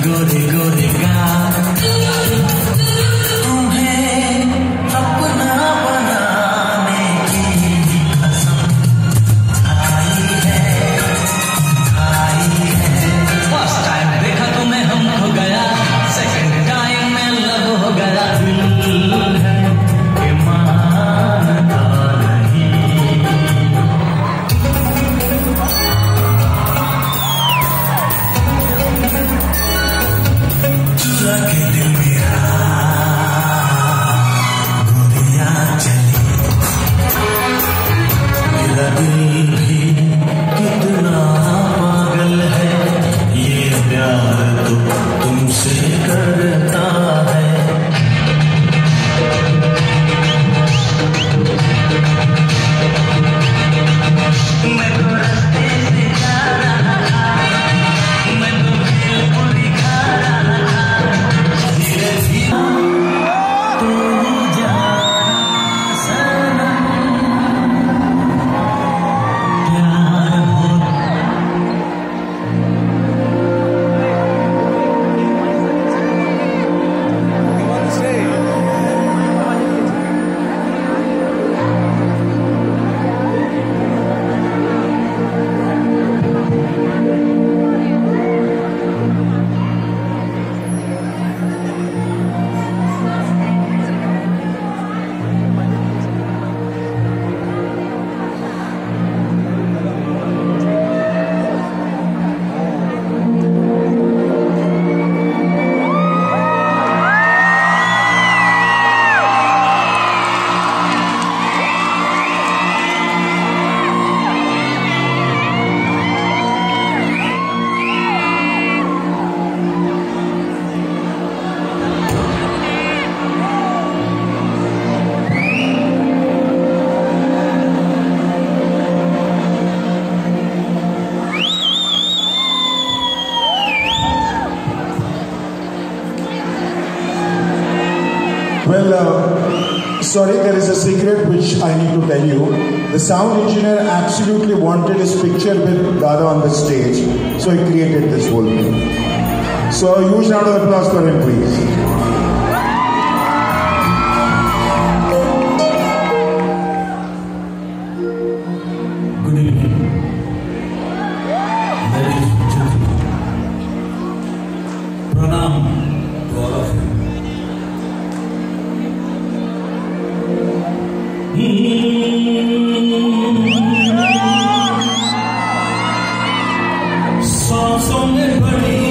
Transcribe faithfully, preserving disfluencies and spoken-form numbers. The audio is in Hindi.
गोरे गोरे गाल, तुम्हें अपना बनाने की कसम खाई है, खाई है। फर्स्ट टाइम देखा तुम्हें हम हो गया, सेकंड टाइम में लव हो गया। दिल है कि मानता नहीं, चुरा के दिल मेरा गोलियां चली। मेरा दिल भी कितना पागल है, ये प्यार तो तुमसे करता है। मैं तो रास्ते से जा रहा था, मैं तो बिल्कुल खा रहा था। धीरे धीरे तू जाना सनम, प्यार हो। Well, uh, sorry, there is a secret which I need to tell you. The sound engineer absolutely wanted his picture with Dada on the stage, so he created this whole thing. So, a huge round of applause for him, please. Good evening, ladies and gentlemen. Pranam to all of you. सांसों में बड़ी